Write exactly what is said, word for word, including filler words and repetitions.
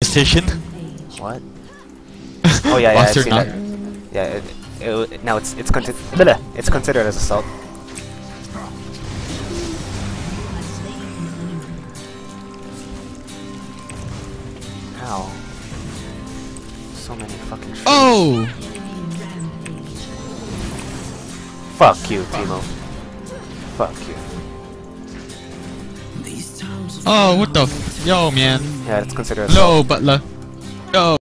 decision. What? Oh yeah, yeah, I've Bastard seen not. that. Yeah, it, it, now it's it's considered it's considered as assault. Ow! So many fucking. Trees. Oh! Fuck you, Teemo. Fuck you. Oh, what the f- yo, man. Yeah, it's considered assault. No, butler. Yo.